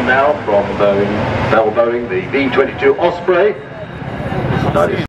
on now from Bell Boeing, the V-22 Osprey.